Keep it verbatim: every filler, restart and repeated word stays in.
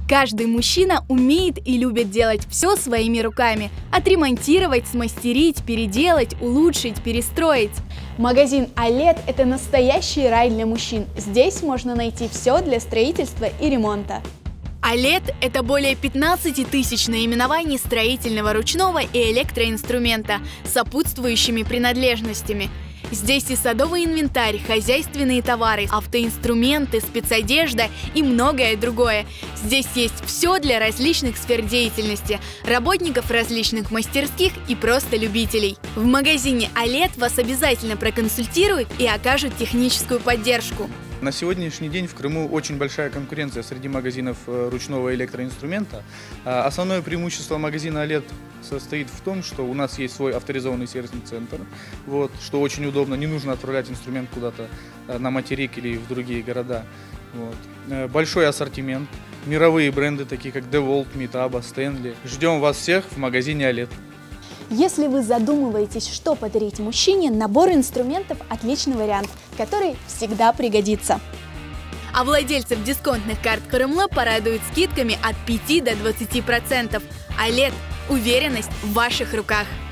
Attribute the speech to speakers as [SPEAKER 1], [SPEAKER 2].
[SPEAKER 1] Каждый мужчина умеет и любит делать все своими руками. Отремонтировать, смастерить, переделать, улучшить, перестроить. Магазин Алет – это настоящий рай для мужчин. Здесь можно найти все для строительства и ремонта. Алет – это более пятнадцати тысяч наименований строительного ручного и электроинструмента с сопутствующими принадлежностями. Здесь и садовый инвентарь, хозяйственные товары, автоинструменты, спецодежда и многое другое. Здесь есть все для различных сфер деятельности, работников различных мастерских и просто любителей. В магазине Алет вас обязательно проконсультируют и окажут техническую поддержку.
[SPEAKER 2] На сегодняшний день в Крыму очень большая конкуренция среди магазинов ручного электроинструмента. Основное преимущество магазина Алет состоит в том, что у нас есть свой авторизованный сервисный центр, вот, что очень удобно, не нужно отправлять инструмент куда-то на материк или в другие города. Вот. Большой ассортимент, мировые бренды, такие как DeWalt, Metabo, Stanley. Ждем вас всех в магазине Алет.
[SPEAKER 1] Если вы задумываетесь, что подарить мужчине, набор инструментов – отличный вариант, который всегда пригодится. А владельцев дисконтных карт Крымло порадуют скидками от пяти до двадцати процентов. Алет – уверенность в ваших руках.